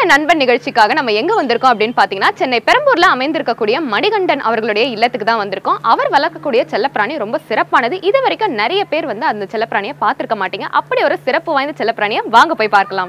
இன்றைய நண்பன் நிகழ்ச்சிக்காக நம்ம எங்க வந்திருக்கோம் அப்படின்னு பாத்தீங்கன்னா சென்னை பெரம்பூர்ல அமைந்திருக்கக்கூடிய மணிகண்டன் அவர்களுடைய இல்லத்துக்கு தான் வந்திருக்கோம். அவர் வளர்க்கக்கூடிய செல்லப்பிராணி ரொம்ப சிறப்பானது. இது வரைக்கும் நிறைய பேர் வந்து அந்த செல்லப்பிராணியை பார்த்திருக்க மாட்டீங்க. அப்படி ஒரு சிறப்பு வாய்ந்த செல்லப்பிராணியை வாங்க போய் பார்க்கலாம்.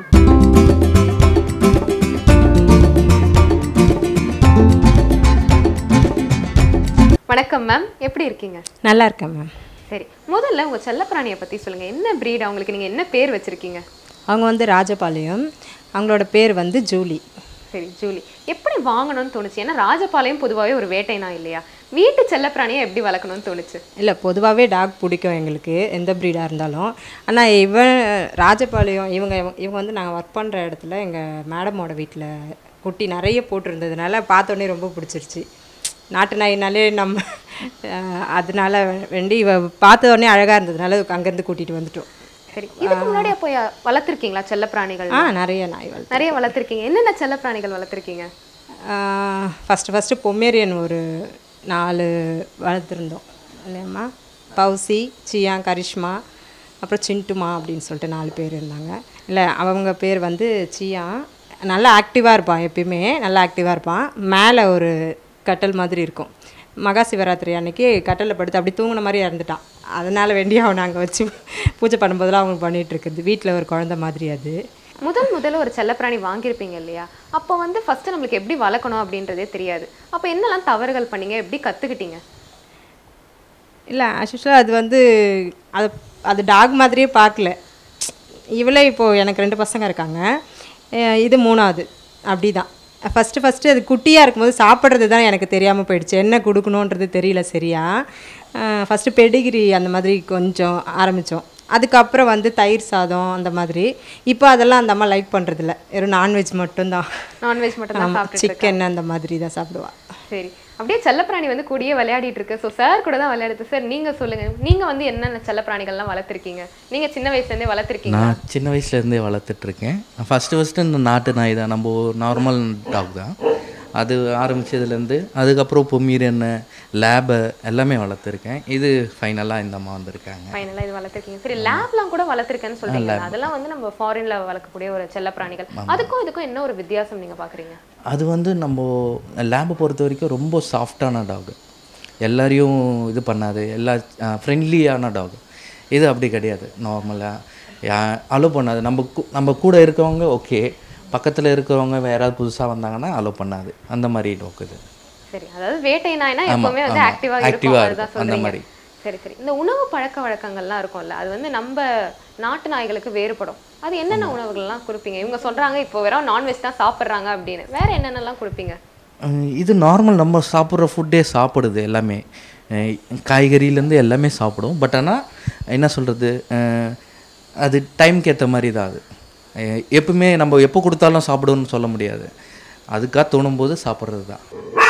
வணக்கம் மேம், எப்படி இருக்கீங்க? நல்லா இருக்கேன் மேம். சரி, முதல்ல உங்க செல்லப்பிராணியை பத்தி சொல்லுங்க. என்ன பிரீட், அவங்களுக்கு நீங்க என்ன பேர் வச்சிருக்கீங்க? அவங்க வந்து ராஜபாளையம், அவங்களோட பேர் வந்து ஜூலி. சரி, ஜூலி. எப்படி வாங்கணும்னு தோணுச்சு? ஏன்னா ராஜபாளையம் பொதுவாகவே ஒரு வேட்டைனா இல்லையா? வீட்டு செல்லப்பிராணியை எப்படி வளர்க்கணும்னு தோணுச்சு? இல்லை, பொதுவாகவே டாக் பிடிக்கும் எங்களுக்கு, எந்த ப்ரீடாக இருந்தாலும். ஆனால் ராஜபாளையம் இவங்க வந்து நாங்கள் ஒர்க் பண்ணுற இடத்துல எங்கள் மேடமோட வீட்டில் குட்டி நிறைய போட்டிருந்ததுனால பார்த்தோன்னே ரொம்ப பிடிச்சிருச்சு. நாட்டு நாயினாலே நம்ம அதனால வேண்டி பார்த்தோடனே அழகாக இருந்ததுனால அங்கேருந்து கூட்டிகிட்டு வந்துட்டோம். சரி, இதுக்கு முன்னாடி போய் வளர்த்துருக்கீங்களா செல்லப்பிராணிகள்? நிறைய நாய் நிறைய வளர்த்துருக்கீங்க. என்னென்ன செல்லப்பிராணிகள் வளர்த்துருக்கீங்க? ஃபஸ்ட்டு பொமேரியன் ஒரு 4 வளர்த்துருந்தோம் இல்லையம்மா. பவுசி, சியா, கரிஷ்மா, அப்புறம் சின்ட்டுமா அப்படின்னு சொல்லிட்டு 4 பேர் இருந்தாங்க. இல்லை, அவங்க பேர் வந்து சியா. நல்லா ஆக்டிவாக இருப்பான், எப்பயுமே நல்லா ஆக்டிவாக இருப்பான். மேலே ஒரு கட்டல் மாதிரி இருக்கும். மகா சிவராத்திரி அன்னைக்கு கட்டலில் படுத்து அப்படி தூங்கின மாதிரி இறந்துட்டான். அதனால் வேண்டி அவனை அங்கே வச்சு பூஜை பண்ணும்போதெல்லாம் அவங்க பண்ணிகிட்டு இருக்குது. வீட்டில் ஒரு குழந்தை மாதிரி. அது முதல்ல ஒரு செல்லப்பிராணி வாங்கியிருப்பீங்க இல்லையா? அப்போ வந்து ஃபஸ்ட்டு நம்மளுக்கு எப்படி வளர்க்கணும் அப்படின்றதே தெரியாது. அப்போ என்னெல்லாம் தவறுகள் பண்ணீங்க, எப்படி கற்றுக்கிட்டீங்க? இல்லை, ஆக்சுவலாக அது வந்து அது டாக் மாதிரியே பார்க்கல. இவளே இப்போது எனக்கு 2 பசங்க இருக்காங்க, இது 3ஆவது. அப்படி தான் ஃபஸ்ட்டு அது குட்டியாக இருக்கும்போது சாப்பிட்றது தான் எனக்கு தெரியாமல் போயிடுச்சு. என்ன கொடுக்கணுன்றது தெரியல சரியா. ஃபஸ்ட்டு பெடிகிரி அந்த மாதிரி கொஞ்சம் ஆரம்பித்தோம். அதுக்கப்புறம் வந்து தயிர் சாதம் அந்த மாதிரி. இப்போ அதெல்லாம் அந்த அம்மா லைக் பண்ணுறதில்ல, வெறும் நான்வெஜ் மட்டும்தான். நான்வெஜ் மட்டும் தான், சிக்கன் அந்த மாதிரி தான் சாப்பிடுவாள். சரி, அப்படியே செல்லப்பிராணி வந்து கூடியே விளையாடிட்டு இருக்கு. ஸோ சார் கூட தான் விளையாடுது. சார் நீங்கள் சொல்லுங்கள், நீங்கள் வந்து என்னென்ன செல்லப்பிராணிகள்லாம் வளர்த்துருக்கீங்க? நீங்கள் சின்ன வயசுலேருந்தே வளர்த்துருக்கீங்க? நான் சின்ன வயசுலேருந்தே வளர்த்துட்ருக்கேன். ஃபஸ்ட்டு இந்த நாட்டு நாய் தான், நம்ம நார்மல் டாக் தான். அது ஆரம்பித்ததுலேருந்து அதுக்கப்புறம் பொமீரியன், லேபு எல்லாமே வளர்த்துருக்கேன். இது ஃபைனலாக இந்த அம்மா வந்திருக்காங்க. ஃபைனலாக இது வளர்த்துருக்கீங்க. சரி, லேப்லாம் கூட வளர்த்துருக்கேன்னு சொல்கிறீங்க. அதெல்லாம் வந்து நம்ம ஃபாரினில் வளர்க்கக்கூடிய ஒரு செல்லப்பிராணிகள். அதுக்கும் இதுக்கும் என்ன ஒரு வித்தியாசம் நீங்கள் பார்க்குறீங்க? அது வந்து நம்ம லேபை பொறுத்த வரைக்கும் ரொம்ப சாஃப்டான டாக், எல்லாரையும் இது பண்ணாது, எல்லா ஃப்ரெண்ட்லியான டாக். இது அப்படி கிடையாது. நார்மலாக அலோவ் பண்ணாது. நம்ம கூட இருக்கவங்க ஓகே, பக்கத்தில் இருக்கிறவங்க வேற யாராவது புதுசாக வந்தாங்கன்னா அலோவ் பண்ணாது. அந்த மாதிரி டாக் இது. சரி, அதாவது வேட்டை நாய்னா எப்பவுமே வந்து ஆக்டிவாக இருக்கும் அந்த மாதிரி. சரி சரி, இந்த உணவு பழக்க வழக்கங்கள்லாம் இருக்கும்ல, அது வந்து நம்ம நாட்டு நாய்களுக்கு வேறுபடும். அது என்னென்ன உணவுகள்லாம் கொடுப்பீங்க? இவங்க சொல்கிறாங்க இப்போ வெறும் நான்வெஜ் தான் சாப்பிட்றாங்க அப்படின்னு. வேறு என்னென்னலாம் கொடுப்பீங்க? இது நார்மல் நம்ம சாப்பிட்ற ஃபுட்டே சாப்பிடுது. எல்லாமே காய்கறியிலேருந்து எல்லாமே சாப்பிடும். பட் ஆனால் என்ன சொல்கிறது, அது டைம்க்கு ஏற்ற மாதிரி தான். அது எப்பவுமே நம்ம எப்போ கொடுத்தாலும் சாப்பிடுன்னு சொல்ல முடியாது. அதுக்காக தோணும்போது சாப்பிட்றது தான்.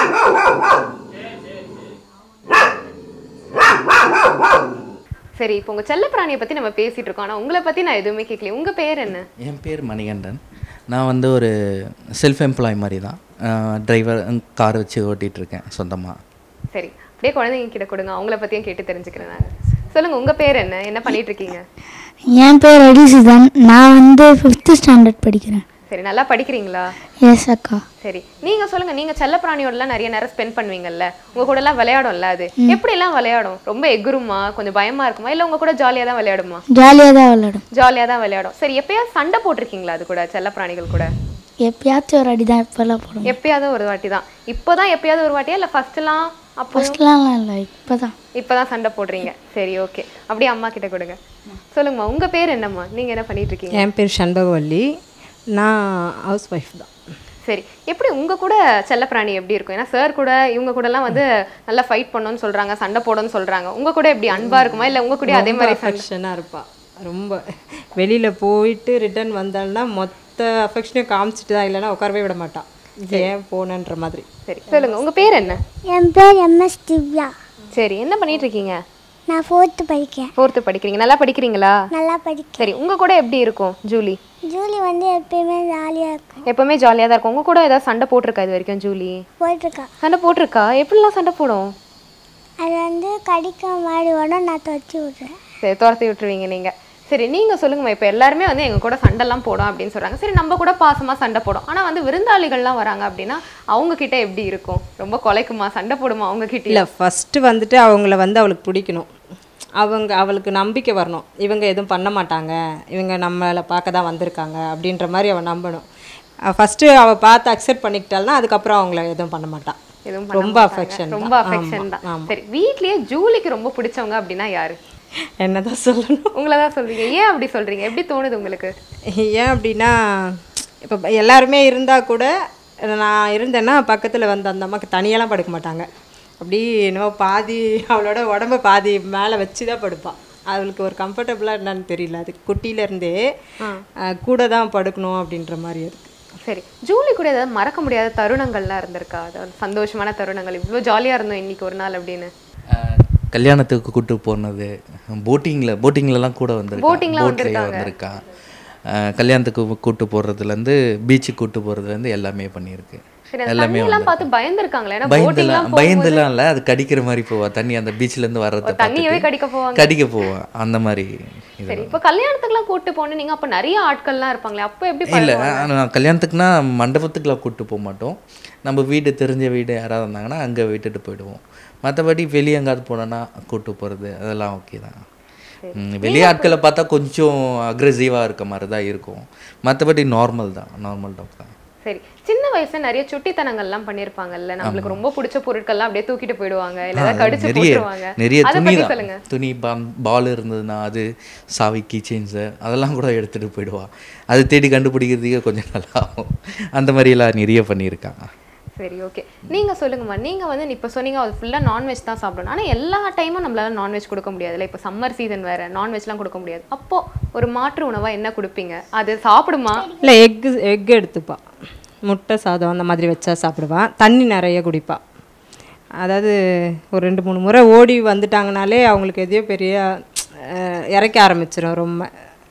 சரி, இப்போ உங்கள் செல்லப்பிராணியை பற்றி நம்ம பேசிகிட்டு இருக்கோம். ஆனால் உங்களை பற்றி நான் எதுவுமே கேட்கல. உங்கள் பேர் என்ன? என் பேர் மணிகண்டன். நான் வந்து ஒரு செல்ஃப் எம்ப்ளாய் மாதிரி தான், டிரைவர், கார் வச்சு ஓட்டிகிட்ருக்கேன் சொந்தமாக. சரி, அப்படியே குழந்தைங்க கிட்ட கொடுங்க, அவங்கள பற்றியும் கேட்டு தெரிஞ்சுக்கிறேன் நான். சொல்லுங்கள், உங்கள் பேர் என்ன பண்ணிகிட்ருக்கீங்க? என் பேர் அடிசுதான். நான் வந்து 5th ஸ்டாண்டர்ட் படிக்கிறேன். சரி, நல்லா படிக்கிறீங்களா? எஸ் அக்கா. சரி, நீங்கள் சொல்லுங்கள், நீங்கள் செல்லப்பிராணியோடலாம் நிறைய நேரம் ஸ்பெண்ட் பண்ணுவீங்கல்ல, உங்கள் கூடலாம் விளையாடும்ல, அது எப்படிலாம் விளையாடும்? ரொம்ப எகுருமா, கொஞ்சம் பயமாக இருக்குமா, இல்லை உங்கள் கூட ஜாலியாக தான் விளையாடுமா? ஜாலியாக தான் விளையாடும். ஜாலியாக தான் விளையாடும். சரி, எப்பயாவது சண்டை போட்டிருக்கீங்களா அது கூட, செல்லப்பிராணிகள் கூட? எப்பயாச்சும் ஒரு அடி தான், இப்போல்லாம் போடும். எப்பயாவது ஒரு வாட்டி தான். இப்போ தான் எப்பயாவது ஒரு வாட்டியா, இல்லை ஃபஸ்ட்டுலாம்? ஃபஸ்ட்லாம் இல்லை, இப்போ தான் சண்டை போடுறீங்க. சரி, ஓகே. அப்படியே அம்மா கிட்ட கொடுங்க. சொல்லுங்கம்மா, உங்கள் பேர் என்னம்மா? நீங்கள் என்ன பண்ணிட்டு இருக்கீங்க? என் பேர் சண்பகவல்லி. நான் ஹவுஸ் ஒய்ஃப் தான். சரி, எப்படி உங்கள் கூட செல்லப்பிராணி எப்படி இருக்கும்? ஏன்னா சார் கூட இவங்க கூடலாம் வந்து நல்லா ஃபைட் பண்ணணும்னு சொல்கிறாங்க, சண்டை போடணும்னு சொல்கிறாங்க. உங்கள் கூட எப்படி அன்பாக இருக்குமா, இல்லை உங்கள் கூட அதே மாதிரி அஃபெக்ஷனாக இருப்பாள்? ரொம்ப வெளியில் போயிட்டு ரிட்டர்ன் வந்தால்னா மொத்த அஃபெக்ஷனையும் காமிச்சிட்டு தான், இல்லைன்னா உட்காரவே விட மாட்டான். ஏன் போனன்ற மாதிரி. சரி, சொல்லுங்கள், உங்கள் பேர் என்ன? என் பேர் MS திவ்யா. சரி, என்ன பண்ணிட்டு இருக்கீங்க? நான் 4th படிக்கிறேன். 4th படிக்கிறீங்க. நல்லா படிக்கிறீங்களா? நல்லா படிக்கிறேன். சரி, உங்கள் கூட எப்படி இருக்கும் ஜூலி? ஜூலி வந்து எப்பயுமே ஜாலியாக இருக்கும். எப்பவுமே ஜாலியாக தான் இருக்கும். உங்கள் கூட ஏதாவது சண்டை போட்டிருக்கா இது வரைக்கும் ஜூலி? போயிட்டுருக்கா. சண்டை போட்டிருக்கா? எப்படிலாம் சண்டை போடும்? அது வந்து கடிக்க மாதிரி வேணும், நான் துவச்சி விட்றேன். சரி, துரத்தி விட்டுருவீங்க நீங்கள். சரி நீங்க சொல்லுங்கம்மா, இப்போ எல்லாருமே வந்து எங்க கூட சண்டைலாம் போடும் அப்படின்னு சொல்றாங்க. சரி நம்ம கூட பாசமா சண்டை போடும், ஆனா வந்து விருந்தாளிகள்லாம் வராங்க அப்படின்னா அவங்க கிட்ட எப்படி இருக்கும்? ரொம்ப கொலைக்குமா, சண்டை போடுமா அவங்க கிட்ட? இல்லை, ஃபஸ்ட்டு வந்துட்டு அவங்கள வந்து அவளுக்கு பிடிக்கணும், அவளுக்கு நம்பிக்கை வரணும், இவங்க எதுவும் பண்ண மாட்டாங்க, இவங்க நம்மளை பார்க்க தான் வந்திருக்காங்க அப்படின்ற மாதிரி அவள் நம்பணும். ஃபஸ்ட்டு அவள் பார்த்து அக்செப்ட் பண்ணிக்கிட்டாள்னா அதுக்கப்புறம் அவங்கள எதுவும் பண்ண மாட்டான். ரொம்ப அஃபெக்ஷன், ரொம்ப அஃபெக்ஷன் தான். சரி, வீட்லயே ஜூலிக்கு ரொம்ப பிடிச்சவங்க அப்படின்னா யாரு? என்னதான் சொல்லணும், உங்களை தான் சொல்றீங்க. ஏன் அப்படி சொல்றீங்க? எப்படி தோணுது உங்களுக்கு? ஏன் அப்படின்னா, இப்போ எல்லாருமே இருந்தால் கூட நான் இருந்தேன்னா பக்கத்தில் வந்து அந்த அம்மாவுக்கு தனியெல்லாம் படுக்க மாட்டாங்க. அப்படி என்னவோ பாதி அவளோட உடம்ப பாதி மேலே வச்சு தான் படுப்பாள். அவளுக்கு ஒரு கம்ஃபர்டபுளாக என்னன்னு தெரியல, அது குட்டியிலேருந்தே கூட தான் படுக்கணும் அப்படின்ற மாதிரி இருக்குது. சரி, ஜூலி கூட ஏதாவது மறக்க முடியாத தருணங்கள்லாம் இருந்திருக்கா? அதாவது சந்தோஷமான தருணங்கள், இவ்வளோ ஜாலியாக இருந்தோம் இன்னைக்கு ஒரு நாள் அப்படின்னு. கல்யாணத்துக்கு கூட்டு போனது, போட்டிங்லலாம் கூட வந்திருக்கா. கல்யாணத்துக்கு கூட்டு போகிறதுலேருந்து பீச்சுக்கு கூட்டு போகிறதுலேருந்து எல்லாமே பண்ணியிருக்கு. எல்லாமே பார்த்து பயந்துருக்காங்களே? பயந்துலாம் இல்லை, அது கடிக்கிற மாதிரி போவா தண்ணி, அந்த பீச்லேருந்து வர்றது தண்ணியவே கடிக்க போவா அந்த மாதிரி. சரி, இப்போ கல்யாணத்துக்குலாம் கூட்டு போன நீங்க அப்போ நிறைய ஆட்கள்லாம் இருப்பாங்களே, அப்போ எப்படி? இல்லை, கல்யாணத்துக்குனா மண்டபத்துக்குலாம் கூப்பிட்டு போக மாட்டோம். நம்ம வீடு தெரிஞ்ச வீடு யாராவது இருந்தாங்கன்னா அங்கே விட்டுட்டு போயிடுவோம். மற்றபடி வெளியே எங்காவது போனோன்னா கூப்பிட்டு போகிறது அதெல்லாம் ஓகே தான். வெளியே ஆட்களை பார்த்தா கொஞ்சம் அக்ரெசிவாக இருக்க மாதிரி தான் இருக்கும், மற்றபடி நார்மல் டாக் தான். சரி, சின்ன வயசுல நிறைய சுட்டித்தனங்கள்லாம் பண்ணிருப்பாங்கல்ல, நம்மளுக்கு ரொம்ப பிடிச்ச பொருட்கள்லாம் அப்படியே தூக்கிட்டு போயிடுவாங்க, இல்ல கடிச்சு போட்டுருவாங்க. நிறைய துணி பால் இருந்ததுன்னா அது சாவி, கீ செயின்ஸ் அதெல்லாம் கூட எடுத்துட்டு போயிடுவா. அது தேடி கண்டுபிடிக்கிறதுக்கே கொஞ்சம் நல்லா ஆகும். அந்த மாதிரிலாம் நிறைய பண்ணியிருக்காங்க. சரி, ஓகே. நீங்க சொல்லுங்கம்மா, நீங்க வந்து இப்போ சொன்னீங்க அது ஃபுல்லா நான்வெஜ் தான் சாப்பிடணும், ஆனால் எல்லா டைமும் நம்மளால நான்வெஜ் கொடுக்க முடியாதுல்ல. இப்போ சம்மர் சீசன் வேற, நான்வெஜ்லாம் கொடுக்க முடியாது. அப்போ ஒரு மாற்று உணவா என்ன கொடுப்பீங்க? அது சாப்பிடுமா? இல்லை, எக் எடுத்துப்பா, முட்டை சாதம் அந்த மாதிரி வச்சா சாப்பிடுவான். தண்ணி நிறைய குடிப்பா. அதாவது ஒரு 2-3 முறை ஓடி வந்துட்டாங்கனாலே அவங்களுக்கு எதையோ பெரிய இறக்க ஆரம்பிச்சிடும் ரொம்ப.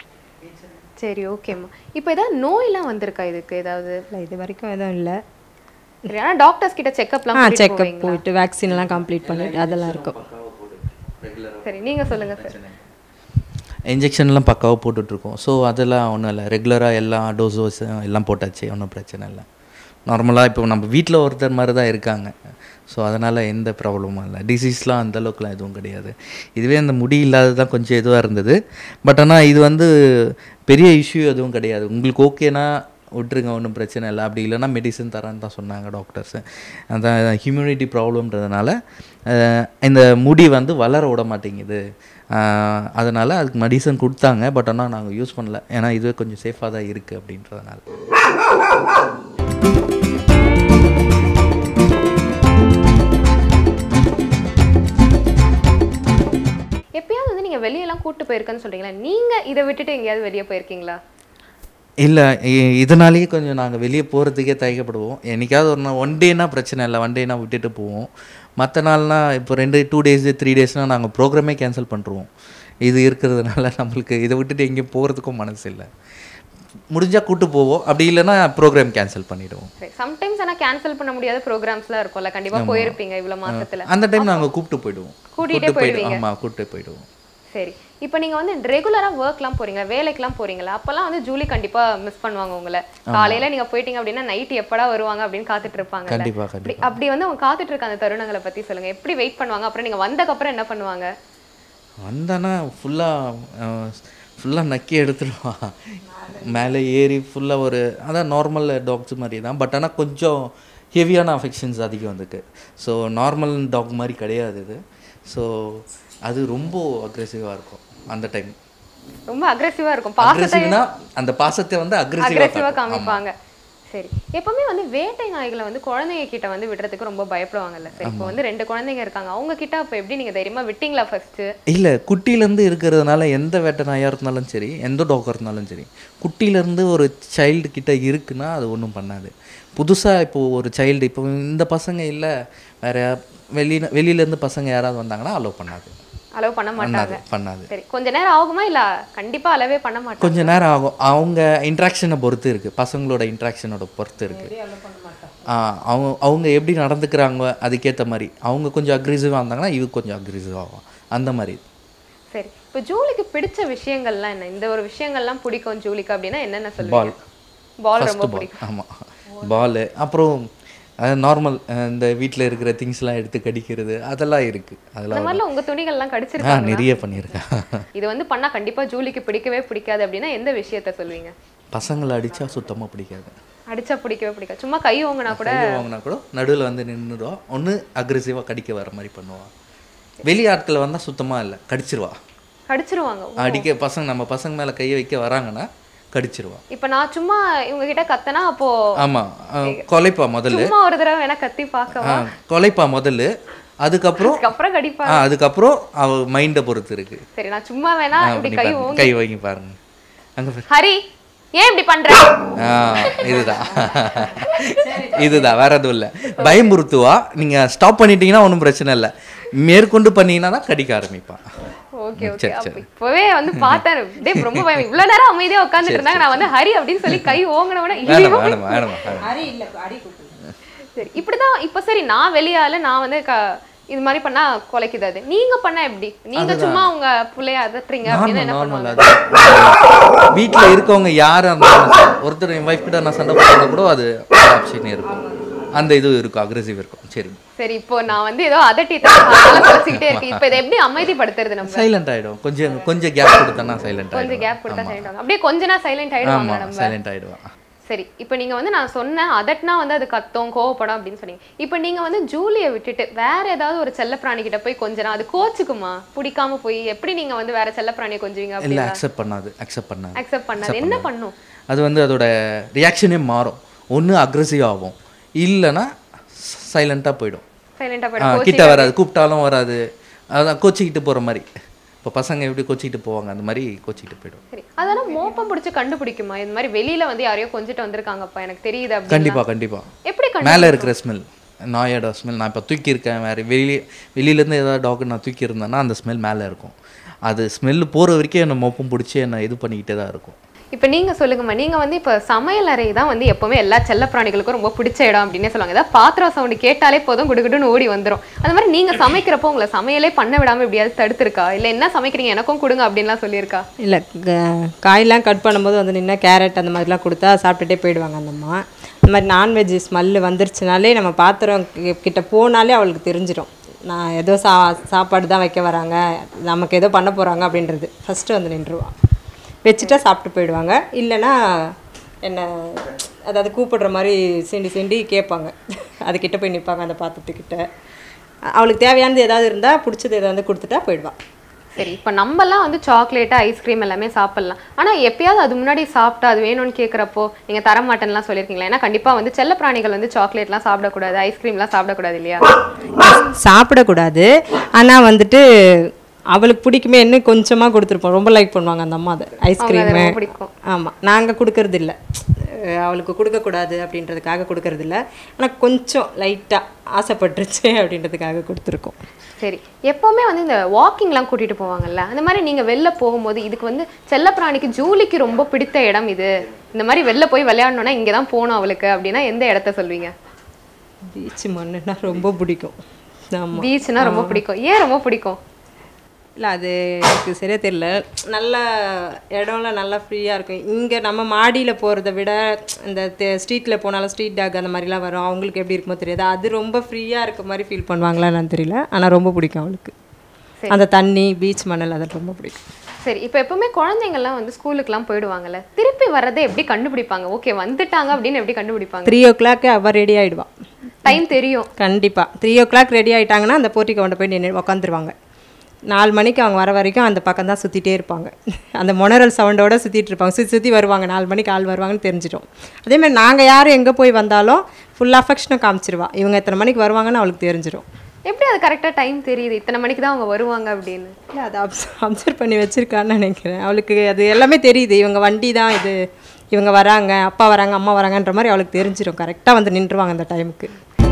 சரி, ஓகேம்மா. இப்போ ஏதாவது நோயெல்லாம் வந்திருக்கா இதுக்கு? ஏதாவது? இல்லை, இது வரைக்கும் எதுவும் இல்லை. சரி, ஆனால் டாக்டர்ஸ் கிட்ட செக்அப்லாம் செக்அப் போயிட்டு வேக்சின்லாம் கம்ப்ளீட் பண்ணிட்டு அதெல்லாம் இருக்கும். சரி, நீங்கள் சொல்லுங்கள் சார். இன்ஜெக்ஷன்லாம் பக்காவாக போட்டுட்ருக்கோம். ஸோ அதெல்லாம் ஒன்றும் இல்லை, ரெகுலராக எல்லா டோஸஸ் எல்லாம் போட்டாச்சு, ஒன்றும் பிரச்சனை இல்லை. நார்மலாக இப்போ நம்ம வீட்டில் ஒருத்தர் மாதிரி தான் இருக்காங்க. ஸோ அதனால் எந்த ப்ராப்ளமும் இல்லை, டிசீஸ்லாம் அந்தளவுக்குலாம் எதுவும் கிடையாது. இதுவே அந்த முடி இல்லாதது தான் கொஞ்சம் இதுவாக இருந்தது. பட் ஆனால் இது வந்து பெரிய இஷ்யூ எதுவும் கிடையாது. உங்களுக்கு ஓகேனா விட்டுருங்க, ஒன்றும் பிரச்சனை இல்லை. அப்படி இல்லைன்னா மெடிசன் தரான்னு தான் சொன்னாங்க டாக்டர்ஸு. அந்த ஹியூமினிட்டி ப்ராப்ளம்ன்றதுனால இந்த முடி வந்து வளர விட மாட்டேங்குது. அதனால் அதுக்கு மெடிசன் கொடுத்தாங்க. பட் ஆனால் நாங்கள் யூஸ் பண்ணல, ஏன்னா இதுவே கொஞ்சம் சேஃபாக தான் இருக்குது அப்படின்றதுனால. எப்பயாவது வந்து நீங்கள் வெளியெல்லாம் கூப்பிட்டு போயிருக்கேன்னு சொல்கிறீங்களா, நீங்கள் இதை விட்டுட்டு எங்கேயாவது வெளியே போயிருக்கீங்களா? இல்லை, இதனாலேயே கொஞ்சம் நாங்கள் வெளியே போகிறதுக்கே தயக்கப்படுவோம். என்றைக்காவது ஒரு நாள் ஒன் டேனா பிரச்சனை இல்லை, ஒன் டேனா விட்டுட்டு போவோம். மற்ற நாள்னால் இப்போ 2 டேஸ் 3 டேஸ்னால் நாங்கள் ப்ரோக்ராமே கேன்சல் பண்ணுறோம். இது இருக்கிறதுனால நம்மளுக்கு இதை விட்டுட்டு எங்கேயும் போகிறதுக்கும் மனசு இல்லை. முடிஞ்சால் கூட்டு போவோம், அப்படி இல்லைன்னா ப்ரோக்ராம் கேன்சல் பண்ணிவிடுவோம். சம்டைம்ஸ் ஆனால் கேன்சல் பண்ண முடியாத ப்ரோக்ராம்ஸ்லாம் இருக்கும்ல, கண்டிப்பாக போயிருப்பீங்க இவ்வளோ மாதத்தில். அந்த டைம் நாங்கள் கூப்பிட்டு போயிடுவோம். ஆமாம், கூப்பிட்டு போயிடுவோம். சரி, இப்போ நீங்கள் வந்து ரெகுலராக ஒர்க்லாம் போகிறீங்களா, வேலைக்கெலாம் போகிறீங்களா? அப்போல்லாம் வந்து ஜூலி கண்டிப்பாக மிஸ் பண்ணுவாங்க உங்களை. காலையில் நீங்கள் போயிட்டீங்க அப்படின்னா நைட்டு எப்படா வருவாங்க அப்படின்னு காத்துட்டு இருப்பாங்க. கண்டிப்பாக. அப்படி வந்து அவங்க காத்துட்டு இருக்க அந்த தருணங்களை பற்றி சொல்லுங்கள். எப்படி வெயிட் பண்ணுவாங்க? அப்புறம் நீங்கள் வந்ததுக்கப்புறம் என்ன பண்ணுவாங்க? வந்தானா ஃபுல்லாக நக்கி எடுத்துடுவான், மேலே ஏறி ஃபுல்லாக ஒரு அதான் நார்மல் டாக்ஸ் மாதிரி தான். பட் ஆனால் கொஞ்சம் ஹெவியான அஃபெக்ஷன்ஸ் அதிகம் வந்துருக்கு. ஸோ நார்மல் டாக் மாதிரி கிடையாது இது. ஸோ அது ரொம்ப அக்ரெசிவாக இருக்கும். அந்த டைம் ரொம்ப அக்ரெசிவாக இருக்கும். அந்த பாசத்தை வந்து அக்ரெசிவாக காமிப்பாங்க. சரி, எப்பவுமே வந்து வேட்டை நாய்களை வந்து குழந்தைங்க கிட்ட வந்து விடுறதுக்கு ரொம்ப பயப்படுவாங்கல்ல. சரி, இப்போ வந்து 2 குழந்தைங்க இருக்காங்க, அவங்க கிட்ட அப்போ எப்படி நீங்கள் தைரியமாக விட்டீங்களா ஃபர்ஸ்ட்டு? இல்லை, குட்டியிலேருந்து இருக்கிறதுனால எந்த வேட்டை நாயாக இருந்தாலும் சரி, எந்த டாக்காக இருந்தாலும் சரி, குட்டியிலேருந்து ஒரு சைல்டு கிட்ட இருக்குன்னா அது ஒன்றும் பண்ணாது. புதுசாக இப்போது ஒரு சைல்டு, இப்போ இந்த பசங்க இல்லை வேறு வெளியிலேருந்து பசங்க யாராவது வந்தாங்கன்னா அலோவ் பண்ண மாட்டாங்க. சரி, கொஞ்ச நேரம் ஆகுமா? இல்லை கண்டிப்பாக அலோவே பண்ண மாட்டாங்க. கொஞ்சம் நேரம் ஆகும், அவங்க இன்ட்ராக்ஷனை பொறுத்து இருக்குது, பசங்களோட இன்ட்ராக்ஷனோட பொறுத்து இருக்குது. அவங்க எப்படி நடந்துக்கிறாங்க அதுக்கேற்ற மாதிரி. அவங்க கொஞ்சம் அக்ரெசிவாக இருந்தாங்கன்னா இவங்க கொஞ்சம் அக்ரெசிவ் ஆகும், அந்த மாதிரி. சரி, இப்போ ஜூலிக்கு பிடிச்ச விஷயங்கள்லாம் என்ன? இந்த ஒரு விஷயங்கள்லாம் பிடிக்கும் ஜூலிக்கு அப்படின்னா என்னென்ன சொல்லுவீங்க? பால் ரொம்ப பிடிக்கும். ஆமாம், பால். அப்புறம் நார்மல் இந்த வீட்டில் இருக்கிற திங்ஸ்லாம் எடுத்து கடிக்கிறது அதெல்லாம் இருக்குது. அதெல்லாம் உங்கள் துணிகள்லாம் கடிச்சிருக்காங்க? நிறைய பண்ணியிருக்கேன். இது வந்து பண்ணால் கண்டிப்பாக ஜூலிக்கு பிடிக்கவே பிடிக்காது அப்படின்னா எந்த விஷயத்த சொல்லுவீங்க? பசங்களை அடித்தா சுத்தமாக பிடிக்காது. அடித்தா பிடிக்கவே பிடிக்காது. சும்மா கை வாங்கினா கூட நடுவில் வந்து நின்றுடுவா. ஒன்று அக்ரெசிவாக கடிக்க வர மாதிரி பண்ணுவா. வெளி ஆட்கள் வந்தால் சுத்தமாக இல்லை, கடிச்சிருவாங்க. அடிக்க நம்ம பசங்க மேலே கையை வைக்க வராங்கன்னா கடிச்சிருவா. இப்போ நான் சும்மா இவங்க கிட்ட கத்தனா அப்போ ஆமாம் கொலைப்பா முதல்ல. சும்மா ஒரு தடவை வேணா கத்தி பார்க்கவா? கொலைப்பா முதல்ல, அதுக்கப்புறம் கடிப்பா. அதுக்கப்புறம் அவ மைண்டை பொறுத்து இருக்கு. சரி, நான் சும்மா வேணா இப்படி கை வாங்கி பாருங்க. அங்க ஹரி ஏன் இப்படி பண்ற? இதுதான் வேற எதுவும் இல்லை. பயமுறுத்துவா. நீங்க ஸ்டாப் பண்ணிட்டீங்கன்னா ஒன்றும் பிரச்சனை இல்லை, மேற்கொண்டு பண்ணீங்கன்னா தான் கடிக்க ஆரம்பிப்பான். Okay okay. இப்பவே வந்து பார்த்தேன் டேய் ரொம்ப பயம். இவ்வளவு நேரம் அமைதியா உட்கார்ந்துட்டு இருந்தாங்க, நான் வந்து ஹரி அப்படின்னு சொல்லி கை ஓங்கனவன ஹரி இல்ல அடி குத்து. சரி, இப்படிதான். இப்போ சரி, நான் வெளியால நான் வந்து இது மாதிரி பண்ணா கொலைக்குது. அது நீங்க பண்ணா எப்படி? நீங்க சும்மா உங்க புள்ளைய அதட்டுறீங்க அப்படின்னா என்ன பண்ணுவாங்க? வீட்டுல இருக்கவங்க யாரு ஒருத்தர் என் வைஃப் கிட்ட நான் சண்டை போட்டா கூட அது ஆப்ஷன் இருக்கும், அந்த இது இருக்கும், அக்ரெசிவ் இருக்கும். சரி சரி, இப்போ நான் வந்து ஏதோ அதட்டிட்டே இருக்கு. இப்போ இதை எப்படி அமைதிப்படுத்துறது? நம்ம சைலண்ட் ஆயிடும். கொஞ்சம் கேப் கொடுத்தா சைலண்ட் ஆயிடும். கொஞ்சம் கேப் கொடுத்தா சைலண்ட் ஆகும். அப்படியே கொஞ்ச நேரம் சைலண்ட் ஆயிடுவாங்க. நம்ம சைலண்ட் ஆயிடுவாங்க. சரி, இப்போ நீங்க வந்து நான் சொன்னேன் அதட்னா வந்து அது கத்தும் கோவப்படும் அப்படின்னு சொன்னீங்க. இப்போ நீங்க வந்து ஜூலியை விட்டுட்டு வேற ஏதாவது ஒரு செல்லப்பிராணி கிட்ட போய் கொஞ்ச நாள் அது கோச்சுக்குமா? பிடிக்காம போய் எப்படி நீங்க வந்து வேற செல்லப்பிராணியை கொஞ்சுவீங்க? இல்ல, அக்செப்ட் பண்ணாது. என்ன பண்ணும்? அது வந்து அதோட ரியாக்ஷனே மாறும். ஒன்று அக்ரெசிவ் ஆகும், இல்லைன்னா சைலண்டாக போயிடும். கிட்ட வராது, கூப்பிட்டாலும் வராது. அதான் கோச்சிக்கிட்டு போகிற மாதிரி. இப்போ பசங்க எப்படி கோச்சிக்கிட்டு போவாங்க அந்த மாதிரி கோச்சிக்கிட்டு போயிடும். சரி, அதெல்லாம் மோப்பம் பிடிச்சி கண்டுபிடிக்குமா? இந்த மாதிரி வெளியில வந்து யாரையோ கொஞ்சிட்டு வந்திருக்காங்கப்பா எனக்கு தெரியுது அப்படி? கண்டிப்பாக. எப்படி மேலே இருக்கிற ஸ்மெல், நாயோட ஸ்மெல். நான் இப்போ தூக்கி இருக்கேன், வேறு வெளியிலேருந்து ஏதாவது டாக் நான் தூக்கி இருந்தேன்னா அந்த ஸ்மெல் மேலே இருக்கும். அது ஸ்மெல் போகிற வரைக்கும் என்னை மோப்பம் பிடிச்சி என்னை இது பண்ணிக்கிட்டே தான் இருக்கும். இப்போ நீங்கள் சொல்லுங்கம்மா, நீங்கள் வந்து இப்போ சமையல் அறை தான் வந்து எப்போவுமே எல்லா செல்லப்பிராணிகளுக்கும் ரொம்ப பிடிச்ச இடம் அப்படின்னே சொல்லுவாங்க. ஏதாவது பாத்திரம் சவுண்டு கேட்டாலே போதும் குடுகுடுன்னு ஓடி வந்துடும். அந்த மாதிரி நீங்கள் சமைக்கிறப்போ உங்களை சமையலே பண்ண விடாமல் எப்படியாவது தடுத்துருக்கா? இல்லை என்ன சமைக்கிறீங்க எனக்கும் கொடுங்க அப்படின்லாம் சொல்லியிருக்கா? இல்லை, காயெல்லாம் கட் பண்ணும்போது வந்து நின்று கேரட் அந்த மாதிரிலாம் கொடுத்தா சாப்பிட்டுட்டே போயிடுவாங்க அந்தம்மா. இந்த மாதிரி நான்வெஜ் ஸ்மெல்லு வந்துருச்சுனாலே நம்ம பாத்திரம் கிட்ட போனாலே அவளுக்கு தெரிஞ்சிடும் நான் ஏதோ சாப்பாடு தான் வைக்க வராங்க, நமக்கு ஏதோ பண்ண போகிறாங்க அப்படின்றது. ஃபஸ்ட்டு வந்து நின்றுவான், வச்சுட்டா சாப்பிட்டு போயிடுவாங்க. இல்லைன்னா என்ன அதாவது கூப்பிடுற மாதிரி சிண்டி கேட்பாங்க, அதுக்கிட்ட போய் நிற்பாங்க அந்த பாத்திரத்துக்கிட்ட. அவளுக்கு தேவையானது ஏதாவது இருந்தால் பிடிச்சது ஏதாவது கொடுத்துட்டா போயிடுவாள். சரி, இப்போ நம்மலாம் வந்து சாக்லேட்டு ஐஸ்கிரீம் எல்லாமே சாப்பிட்லாம். ஆனால் எப்பயாவது அது முன்னாடி சாப்பிட்டா அது வேணும்னு கேட்குறப்போ நீங்கள் தரமாட்டேன்லாம் சொல்லியிருக்கீங்களா? ஏன்னா கண்டிப்பாக வந்து செல்லப்பிராணிகள் வந்து சாக்லேட்லாம் சாப்பிடக்கூடாது, ஐஸ்கிரீம்லாம் சாப்பிடக்கூடாது இல்லையா? சாப்பிடக்கூடாது. ஆனால் வந்துட்டு அவளுக்கு பிடிக்குமே என்ன கொஞ்சமாக கொடுத்துருப்போம். ரொம்ப லைக் பண்ணுவாங்க அந்த அம்மா அதை ஐஸ்கிரீமு. பிடிக்கும். ஆமாம், நாங்கள் கொடுக்கறது இல்லை, அவளுக்கு கொடுக்கக்கூடாது அப்படின்றதுக்காக கொடுக்கறது இல்லை. ஆனால் கொஞ்சம் லைட்டாக ஆசைப்பட்டுருச்சு அப்படின்றதுக்காக கொடுத்துருக்கோம். சரி, எப்போவுமே வந்து இந்த வாக்கிங்லாம் கூட்டிகிட்டு போவாங்கல்ல, அந்த மாதிரி நீங்கள் வெளில போகும்போது இதுக்கு வந்து செல்லப்பிராணிக்கு ஜூலிக்கு ரொம்ப பிடித்த இடம் இது, இந்த மாதிரி வெளில போய் விளையாடணுன்னா இங்கே தான் போகணும் அவளுக்கு அப்படின்னா எந்த இடத்த சொல்வீங்க? பீச் மண்ணுன்னா ரொம்ப பிடிக்கும். ஆமாம், பீச்னா ரொம்ப பிடிக்கும். ஏன் ரொம்ப பிடிக்கும்? இல்லை, அது எனக்கு சரியாக தெரியல. நல்ல இடம்லாம் நல்லா ஃப்ரீயாக இருக்கும். இங்கே நம்ம மாடியில் போகிறத விட இந்த ஸ்ட்ரீட்டில் போனாலும் ஸ்ட்ரீட் டாக் அந்த மாதிரிலாம் வரும், அவங்களுக்கு எப்படி இருக்குமோ தெரியாது. அது ரொம்ப ஃப்ரீயாக இருக்க மாதிரி ஃபீல் பண்ணுவாங்களான்னு தெரியல. ஆனால் ரொம்ப பிடிக்கும் அவளுக்கு அந்த தண்ணி, பீச் மணல், அது ரொம்ப பிடிக்கும். சரி, இப்போ எப்பவுமே குழந்தைங்கள்லாம் வந்து ஸ்கூலுக்குலாம் போயிடுவாங்கல்ல, திருப்பி வர்றதை எப்படி கண்டுபிடிப்பாங்க? ஓகே வந்துட்டாங்க அப்படின்னு எப்படி கண்டுபிடிப்பாங்க? 3 o'clock அவள் ரெடி ஆகிடுவாள். டைம் தெரியும் கண்டிப்பாக. 3 o'clock ரெடி ஆகிட்டாங்கன்னா அந்த போர்ட்டிக்கு கொண்டு போய் நின்று உட்காந்துருவாங்க. 4 மணிக்கு அவங்க வர வரைக்கும் அந்த பக்கம் தான் சுற்றிட்டே இருப்பாங்க. அந்த மொனரல் சவுண்டோடு சுற்றிட்டு இருப்பாங்க. சுற்றி வருவாங்க. 4 மணிக்கு ஆள் வருவாங்கன்னு தெரிஞ்சிடும். அதேமாதிரி நாங்கள் யாரும் எங்கே போய் வந்தாலும் ஃபுல் அஃபெக்ஷனும் காமிச்சிருவா. இவங்க எத்தனை மணிக்கு வருவாங்கன்னு அவளுக்கு தெரிஞ்சிடும். எப்படி அது கரெக்டாக டைம் தெரியுது இத்தனை மணிக்கு தான் அவங்க வருவாங்க அப்படின்னு? இல்லை, அதை அப்சர்வ் பண்ணி வச்சுருக்கான்னு நினைக்கிறேன். அவளுக்கு அது எல்லாமே தெரியுது. இவங்க வண்டி தான் இது, இவங்க வராங்க, அப்பா வராங்க, அம்மா வராங்கன்ற மாதிரி அவளுக்கு தெரிஞ்சிடும். கரெக்டாக வந்து நின்றுவாங்க அந்த டைமுக்கு.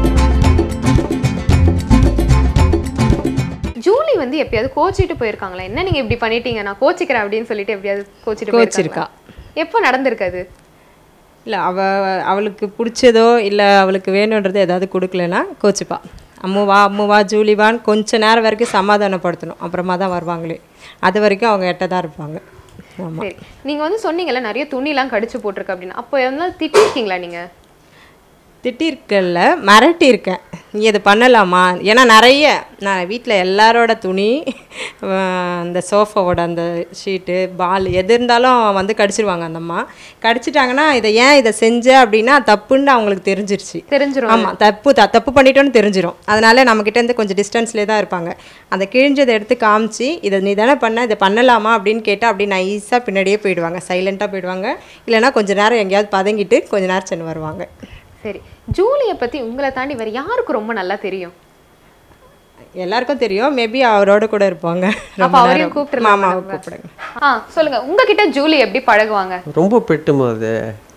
ஜூலி வந்து எப்பயாவது கோச்சிட்டு போயிருக்காங்களா? என்ன நீங்கள் இப்படி பண்ணிட்டீங்க, நான் கோச்சிக்கிறேன் அப்படின்னு சொல்லிட்டு எப்படியாவது கோச்சிருக்கா? எப்போ நடந்திருக்காது? இல்லை, அவளுக்கு பிடிச்சதோ இல்லை அவளுக்கு வேணுன்றது ஏதாவது கொடுக்கலன்னா கோச்சிப்பா. அம்முவா ஜூலிவான்னு கொஞ்சம் நேரம் வரைக்கும் சமாதானப்படுத்தணும், அப்புறமா தான் வருவாங்களே. அது வரைக்கும் அவங்க எட்ட தான் இருப்பாங்க. ஆமாம். சரி, நீங்கள் வந்து சொன்னீங்கல்ல நிறைய துணிலாம் கடிச்சு போட்டிருக்கு அப்படின்னு, அப்போ எதனா திட்டிருக்கீங்களா நீங்கள்? திட்டிருக்கல, மிரட்டியிருக்கேன். நீ இது பண்ணலாமா? ஏன்னா நிறைய நான் வீட்டில் எல்லாரோட துணி, அந்த சோஃபாவோட அந்த ஷீட்டு, பால் எது இருந்தாலும் வந்து கடிச்சிருவாங்க அந்த அம்மா. கடிச்சிட்டாங்கன்னா இதை செஞ்ச அப்படின்னா தப்புன்னு அவங்களுக்கு தெரிஞ்சிரும். ஆமாம், தப்பு பண்ணிட்டோன்னு தெரிஞ்சிடும். அதனால நம்மக்கிட்டேருந்து கொஞ்சம் டிஸ்டன்ஸ்லேயே தான் இருப்பாங்க. அந்த கிழிஞ்சதை எடுத்து காமிச்சு இதை நீ தானே பண்ண, இதை பண்ணலாமா அப்படின்னு கேட்டால் அப்படி நைஸாக பின்னாடியே போயிடுவாங்க, சைலண்ட்டாக போயிடுவாங்க. இல்லைனா கொஞ்சம் நேரம் எங்கேயாவது பதங்கிட்டு கொஞ்ச நேரம் சென்று வருவாங்க. சரி, ஜூலியை பற்றி உங்களை தாண்டி வேறு யாருக்கு ரொம்ப நல்லா தெரியும்? எல்லாருக்கும் தெரியும். மேபி அவரோட கூட இருப்பாங்க. அப்போ அவரையும் கூப்பிட்டுருலாம். கூப்பிடுங்க. சொல்லுங்க, உங்ககிட்ட ஜூலி எப்படி பழகுவாங்க? ரொம்ப பெட்டுமா அது,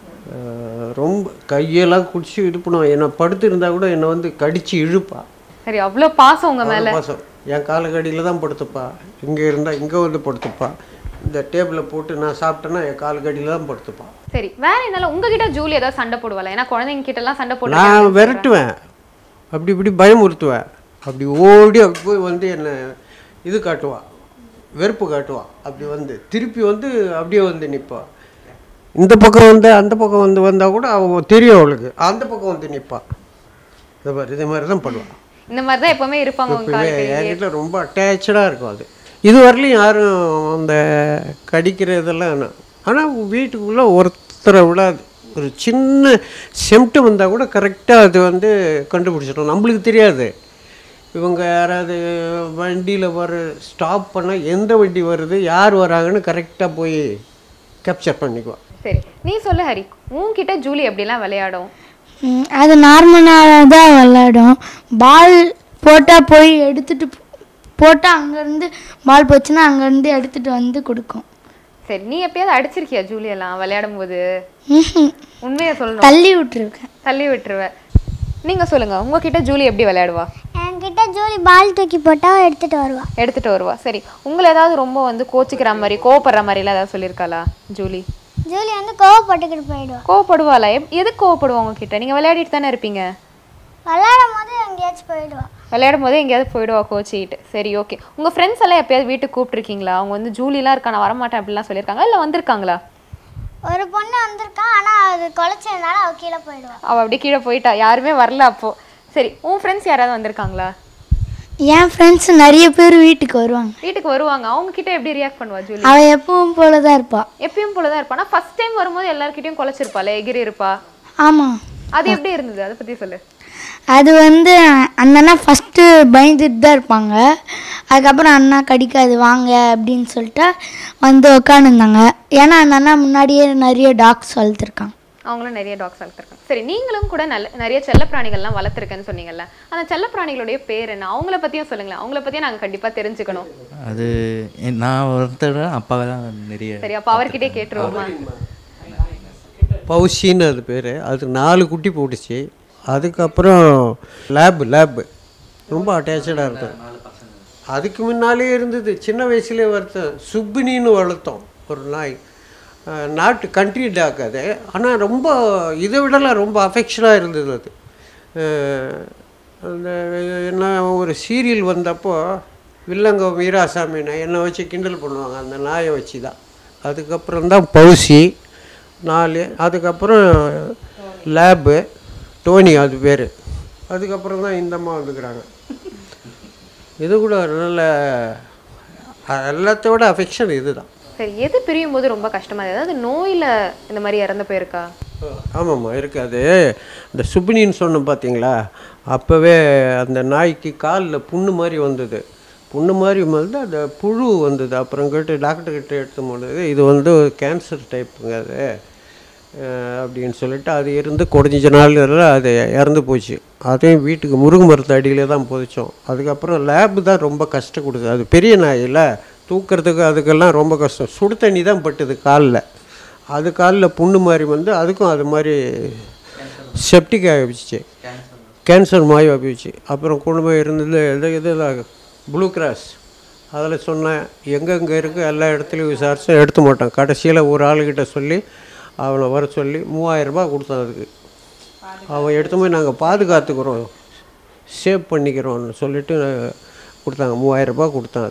ரொம்ப கையெல்லாம் குடிச்சு இது பண்ணுவான். என்னை படுத்து இருந்தால் கூட என்னை வந்து கடிச்சு இழுப்பா. சரி, அவ்வளோ பாசம் உங்க மேலே. பாசம். என் காலுக்கடியில் தான் படுத்துப்பா. இங்கே இருந்தால் இங்கே வந்து படுத்துப்பா. இந்த டேபிளில் போட்டு நான் சாப்பிட்டேன்னா என் காலுக்கடியில் தான் படுத்துப்பா. சரி, வேற என்னால உங்ககிட்ட ஜூலி ஏதாவது சண்டை போடுவாளா? ஏன்னா குழந்தைங்க கிட்ட எல்லாம் சண்டை போட்டு நான் விரட்டுவேன், அப்படி இப்படி பயமுறுத்துவேன். அப்படி ஓடி அப்படி போய் வந்து என்னை இது காட்டுவா, வெறுப்பு காட்டுவா. அப்படி வந்து திருப்பி வந்து அப்படியே வந்து நிற்பா. இந்த பக்கம் வந்து அந்த பக்கம் வந்து வந்தால் கூட அவள் தெரியும், அவளுக்கு அந்த பக்கம் வந்து நிற்பா. இது மாதிரி தான் பண்ணுவாள். இந்த மாதிரி தான் எப்பவுமே இருப்பாங்க. என்கிட்ட ரொம்ப அட்டாச்சாக இருக்கும் அது. இது வரலையும் யாரும் அந்த கடிக்கிற இதெல்லாம். ஆனால் வீட்டுக்குள்ளே ஒருத்தரை விடாது. ஒரு சின்ன சிம்டம் வந்தால் கூட கரெக்டாக அது வந்து கண்டுபிடிச்சிடும். நம்மளுக்கு தெரியாது. இவங்க யாராவது வண்டியில் ஸ்டாப் பண்ணால் எந்த வண்டி வருது, யார் வராங்கன்னு கரெக்டாக போய் கேப்சர் பண்ணிக்குவான். சரி, நீ சொல்லு ஹரி, உன்கிட்ட ஜூலி எப்படிலாம் விளையாடும்? அது நார்மலாக தான் விளையாடும். பால் போட்டால் போய் எடுத்துகிட்டு போட்டால் அங்கேருந்து பால் போச்சுன்னா அங்கேருந்து எடுத்துகிட்டு வந்து கொடுக்கும். சரி, நீ எப்பயாவது அடிச்சிருக்கியா ஜூலியெல்லாம் விளையாடும் போது? உண்மையை சொல்லணும். தள்ளி விட்டுருக்கேன். தள்ளி விட்டுருவேன். நீங்கள் சொல்லுங்கள், உங்ககிட்ட ஜூலி எப்படி விளையாடுவா? என்கிட்ட ஜூலி பால் தூக்கி போட்டால் எடுத்துகிட்டு வருவா. சரி, உங்களை ஏதாவது ரொம்ப வந்து கோச்சிக்கிற மாதிரி கோவப்படுற மாதிரிலாம் ஏதாவது சொல்லியிருக்காளா ஜூலி? ஜூலி வந்து கோவப்பட்டுக்கிட்டு போயிடுவா. கோவப்படுவாளா? எதுக்கு கோவப்படுவா உங்ககிட்ட? நீங்கள் விளையாடிட்டு தானே இருப்பீங்க. விளையாடும் போது எங்கேயாச்சும் போயிடுவா. விளையாடும் போது எங்கேயாவது போயிடுவா கோச்சிக்கிட்டு. சரி, ஓகே. உங்கள் ஃப்ரெண்ட்ஸ் எல்லாம் எப்பயாவது வீட்டுக்கு கூப்பிட்ருக்கீங்களா? அவங்க வந்து ஜூலிலாம் இருக்கா, நான் வரமாட்டேன் அப்படிலாம் சொல்லியிருக்காங்க, இல்லை வந்திருக்காங்களா? ஒரு பொண்ணு வந்திருக்கா, ஆனால் அது குலைச்சதுனால அவள் கீழே போயிடுவா. அவள் அப்படியே கீழே போயிட்டா, யாருமே வரல அப்போது. சரி, உன் ஃப்ரெண்ட்ஸ் யாராவது வந்திருக்காங்களா? என் ஃப்ரெண்ட்ஸ் நிறைய பேர் வீட்டுக்கு வருவாங்க. வீட்டுக்கு வருவாங்க. அவங்க கிட்ட எப்படி ரியாக்ட் பண்ணுவா ஜூலி? அவள் எப்பவும் போல தான் இருப்பா. எப்பயும் போல தான் இருப்பா. ஆனால் ஃபர்ஸ்ட் டைம் வரும்போது எல்லாருக்கிட்டையும் குலைச்சிருப்பாள், எகிரி இருப்பா. ஆமாம். அது எப்படி இருந்தது, அதை பற்றி சொல்லு. அது வந்து அந்த அண்ணா ஃபஸ்ட்டு பயந்துட்டு தான் இருப்பாங்க. அதுக்கப்புறம் அண்ணா கடிக்காது வாங்க அப்படின்னு சொல்லிட்டு வந்து உட்காந்துருந்தாங்க. ஏன்னா அந்த அண்ணா முன்னாடியே நிறைய டாக்ஸ் வளர்த்துருக்காங்க. அவங்களும் நிறைய டாக்ஸ் வளர்த்துருக்காங்க. சரி, நீங்களும் கூட நிறைய செல்லப்பிராணிகள்லாம் வளர்த்துருக்கேன்னு சொன்னீங்கல்ல, அந்த செல்லப்பிராணிகளுடைய பேர் என்ன, அவங்கள பற்றியும் சொல்லுங்களேன். அவங்கள பற்றியும் நாங்கள் கண்டிப்பாக தெரிஞ்சுக்கணும். அது நான் ஒருத்தர் அப்பாவை தான் நிறைய. சரி, அப்போ அவர்கிட்டே கேட்டுருவோமா? பவுசின்னு அது பேர். அது 4 குட்டி போட்டுச்சு. அதுக்கப்புறம் லேபு ரொம்ப அட்டாச்சாக இருக்கும். அதுக்கு முன்னாலே இருந்தது, சின்ன வயசுலேயே வளர்த்தோம். சுப்பினின்னு வளர்த்தோம் ஒரு நாய், நாட்டு கண்ட்ரி டாக் அது. ஆனால் ரொம்ப இதை விடலாம் ரொம்ப அஃபெக்ஷனாக இருந்தது அது. அந்த என்ன ஒரு சீரியல் வந்தப்போ வில்லங்க வீராசாமினை என்னை வச்சு கிண்டல் பண்ணுவாங்க அந்த நாயை வச்சு தான். அதுக்கப்புறம் தான் பவுசி 4. அதுக்கப்புறம் லேபு டோனி அது பேர். அதுக்கப்புறம் தான் இந்த அம்மா வந்துக்கிறாங்க. இது கூட நல்ல எல்லாத்தோட அஃபெக்ஷன் இது தான். சரி, எது பிரியும் போது ரொம்ப கஷ்டமாக இருக்குது? அதாவது நோயில் இந்த மாதிரி இறந்து போயிருக்கா? ஆமாம்மா, இருக்காது. இந்த சுப்பினின்னு சொன்னோம் பார்த்தீங்களா, அப்போவே அந்த நாய்க்கு காலில் புண்ணு மாதிரி வந்தது. புண்ணு மாதிரி வந்து அந்த புழு வந்தது. அப்புறம் கேட்டு டாக்டர்கிட்ட எடுத்து போனது, இது வந்து கேன்சர் டைப்புங்க அது அப்படின்னு சொல்லிட்டு அது இருந்து கொஞ்ச நாள் அது இறந்து போச்சு. அதையும் வீட்டுக்கு முருங்கை மரத்து அடியில் தான் புதைச்சோம். அதுக்கப்புறம் லேபு தான் ரொம்ப கஷ்டம் கொடுக்குது. அது பெரிய நாயில் தூக்கிறதுக்கு அதுக்கெல்லாம் ரொம்ப கஷ்டம். சுடு தண்ணி தான் பட்டுது காலில். அது காலில் புண்ணு மாதிரி வந்து அதுக்கும் அது மாதிரி செப்டிக் ஆகிடுச்சு, கேன்சர் மாதிரி ஆகிடுச்சு. அப்புறம் குடும்பம் இருந்தது இதில் ப்ளூ கிராஸ் அதில் சொன்னேன், எங்கெங்கே இருக்குது எல்லா இடத்துலையும் விசாரித்து எடுத்து மாட்டோம். கடைசியில் ஒரு ஆளுக்கிட்ட சொல்லி அவனை வர சொல்லி 3000 ரூபாய் கொடுத்தான். அதுக்கு அவன் எடுத்து போய் நாங்கள் பாதுகாத்துக்கிறோம், சேவ் பண்ணிக்கிறோன்னு சொல்லிவிட்டு கொடுத்தாங்க. 3000 ரூபாய் கொடுத்தான். அது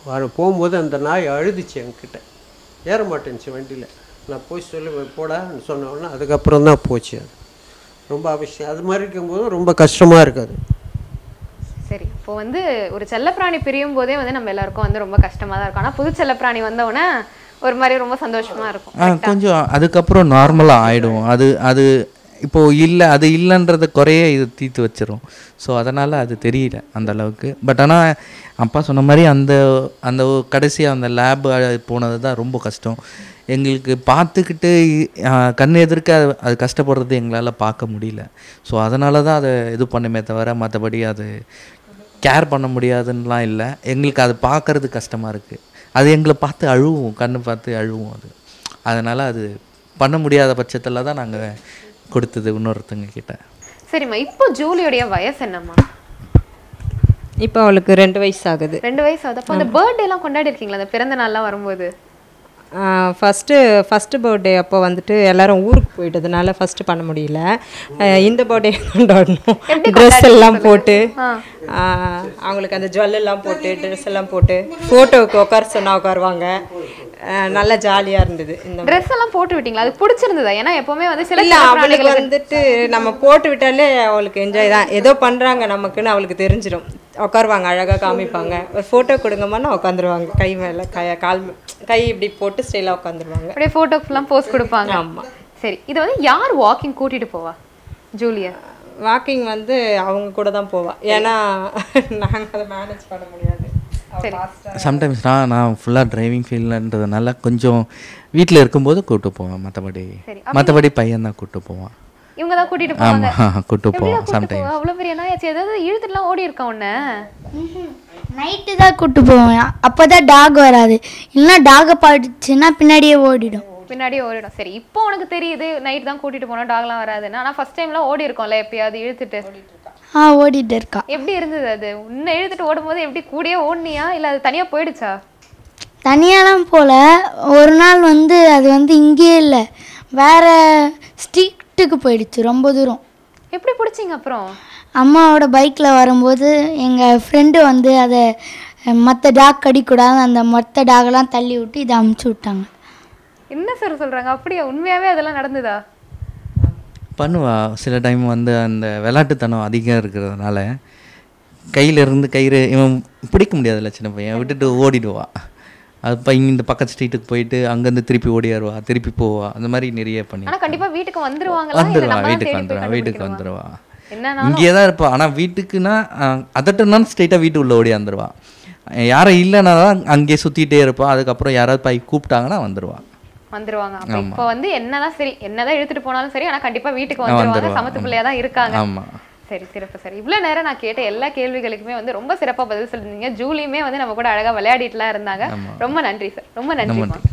போகும்போது அந்த நாய் அழுதுச்சு என்கிட்ட, ஏற மாட்டேன்ச்சு வண்டியில். நான் போய் சொல்லி போடான்னு சொன்ன உடனே அதுக்கப்புறம் தான் போச்சு. அது ரொம்ப அவசியம். அது மாதிரி இருக்கும்போது ரொம்ப கஷ்டமாக இருக்காது. சரி, இப்போ வந்து ஒரு செல்லப்பிராணி பிரியும் போதே வந்து நம்ம எல்லாருக்கும் வந்து ரொம்ப கஷ்டமாக தான் இருக்கும். ஆனால் புது செல்லப்பிராணி வந்தவுடனே ஒரு மாதிரி ரொம்ப சந்தோஷமாக இருக்கும். கொஞ்சம் அதுக்கப்புறம் நார்மலாக ஆகிடும். அது இப்போது இல்லை, அது இல்லைன்றத குறைய இது தீர்த்து வச்சிரும். ஸோ அதனால் அது தெரியல அந்த அளவுக்கு. பட் ஆனால் அப்பா சொன்ன மாதிரி அந்த கடைசியாக அந்த லேப் போனது தான் ரொம்ப கஷ்டம் எங்களுக்கு. பார்த்துக்கிட்டு கண் எதிர்க்க அது கஷ்டப்படுறது எங்களால் பார்க்க முடியல. ஸோ அதனால தான் அதை இது பண்ணுமே தவிர மற்றபடி அது கேர் பண்ண முடியாதுன்னெலாம் இல்லை. எங்களுக்கு அது பார்க்குறது கஷ்டமாக இருக்குது. அது எங்களை பார்த்து அழுவும், கண்ணு பார்த்து அழுவும். அதனால் அது பண்ண முடியாத பட்சத்தில் தான் நாங்கள் கொடுத்தது இன்னொருத்தங்க கிட்ட. சரிம்மா, இப்போ ஜூலியோடைய வயசு என்னம்மா? இப்போ அவளுக்கு 2 வயசு ஆகுது. 2 வயசு ஆகுது. அப்போ அந்த பர்த்டே எல்லாம் கொண்டாடி இருக்கீங்களா அந்த பிறந்த நாள்லாம் வரும்போது? ஃபஸ்ட்டு பர்த்டே அப்போ வந்துட்டு எல்லாரும் ஊருக்கு போயிட்டதுனால ஃபஸ்ட்டு பண்ண முடியல. இந்த பர்த்டே கொண்டாடணும். ட்ரெஸ் எல்லாம் போட்டு அவங்களுக்கு அந்த ஜுவல்லெல்லாம் போட்டு ட்ரெஸ் எல்லாம் போட்டு ஃபோட்டோவுக்கு உட்கார சொன்னால் உட்காருவாங்க. நல்லா ஜாலியாக இருந்தது. இந்த ட்ரெஸ் எல்லாம் போட்டு விட்டீங்களா? அது பிடிச்சிருந்ததா? ஏன்னா எப்போவுமே வந்து சில அவளுக்கு வந்துட்டு நம்ம போட்டு விட்டாலே அவளுக்கு என்ஜாய் தான். ஏதோ பண்ணுறாங்க நமக்குன்னு அவளுக்கு தெரிஞ்சிடும். உட்காருவாங்க, அழகாக காமிப்பாங்க. ஒரு ஃபோட்டோ கொடுங்கம்மான்னு உட்காந்துருவாங்க. கை மேலே கை இப்படி போட்டு ஸ்டைலாக உட்காந்துருவாங்க. அப்படியே ஃபோட்டோக்கெல்லாம் போஸ்ட் கொடுப்பாங்க. ஆமாம். சரி, இதை வந்து யார் வாக்கிங் கூட்டிகிட்டு போவா? ஜூலியா வாக்கிங் வந்து அவங்க கூட தான் போவாள். ஏன்னா நாங்கள் அதை மேனேஜ் பண்ண முடியாது. சம்டைம்ஸ் நான் ஃபுல்லாக டிரைவிங் ஃபீல்டுன்றதுனால கொஞ்சம் வீட்டில் இருக்கும்போது கூப்பிட்டு போவேன். மற்றபடி பையன் தான் கூப்பிட்டு போவான். இவங்க தான் கூட்டிட்டு போவாங்க. ஆமாம், கூப்பிட்டு போவோம். சம்டைம்ஸ் அவ்வளோ பெரிய நாயாச்சு, ஏதாவது இழுத்துட்டுலாம் ஓடி இருக்கா உன்னை? நைட்டு தான் கூப்பிட்டு போவேன். அப்போ தான் டாக் வராது. இல்லைன்னா டாகை பாடிச்சுன்னா பின்னாடியே ஓடிடும். சரி, இப்போ உனக்கு தெரியுது நைட் தான் கூட்டிட்டு போனா டாக்லாம் வராதுன்னு. ஆனால் ஃபர்ஸ்ட் டைம்லாம் ஓடி இருக்கோம்ல எப்பயாவது இழுத்துட்டு? ஓடிட்டு இருக்கா. எப்படி இருந்தது அது? உன்னை இழுத்துட்டு ஓடும்போது எப்படி கூடயே ஓடுனியா இல்லை அது தனியாக போயிடுச்சா? தனியாலாம் போல. ஒரு நாள் வந்து அது வந்து இங்கேயே இல்லை, வேற ஸ்ட்ரீட்டுக்கு போயிடுச்சு, ரொம்ப தூரம். எப்படி பிடிச்சிங்க அப்புறம்? அம்மாவோட பைக்கில் வரும்போது எங்கள் ஃப்ரெண்டு வந்து அதை மற்ற டாக் கடிக்கூடாது, அந்த மற்ற டாகெல்லாம் தள்ளி விட்டு இதை அமுச்சு விட்டாங்க. என்ன சார் சொல்கிறாங்க? அப்படியா? உண்மையாகவே அதெல்லாம் நடந்ததா? பண்ணுவா. சில டைம் வந்து அந்த விளையாட்டுத்தனம் அதிகம் இருக்கிறதுனால கையிலேருந்து கயிறு இவன் பிடிக்க முடியாதுல்ல, சின்ன பையன் விட்டுட்டு ஓடிடுவா. அது இந்த பக்கத்து ஸ்ட்ரீட்டுக்கு போயிட்டு அங்கேருந்து திருப்பி ஓடிடுவா, திருப்பி போவா. அந்த மாதிரி நிறைய பண்ணி. ஆனால் கண்டிப்பாக வீட்டுக்கு வந்துருவா. வீட்டுக்கு வந்துடுவா. இங்கேயே தான் இருப்பா. ஆனால் வீட்டுக்குன்னா அதட்டுனா ஸ்ட்ரெயிட்டாக வீட்டு உள்ள ஓடி வந்துடுவா. யாரும் இல்லைன்னா தான் அங்கேயே சுற்றிட்டே இருப்பா. அதுக்கப்புறம் யாராவது போய் கூப்பிட்டாங்கன்னா வந்துடுவாங்க. இப்போ வந்து என்னதான் சரி, என்னதான் இழுத்துட்டு போனாலும் சரி, ஆனால் கண்டிப்பாக வீட்டுக்கு வந்துருவாங்க. சமத்து பிள்ளையா தான் இருக்காங்க. சரி, சிறப்பு. சரி, இவ்வளோ நேரம் நான் கேட்ட எல்லா கேள்விகளுக்குமே வந்து ரொம்ப சிறப்பாக பதில் சொல்லியிருந்தீங்க. ஜூலியுமே வந்து நம்ம கூட அழகாக விளையாடிட்டுலாம் இருந்தாங்க. ரொம்ப நன்றி சார். ரொம்ப நன்றி.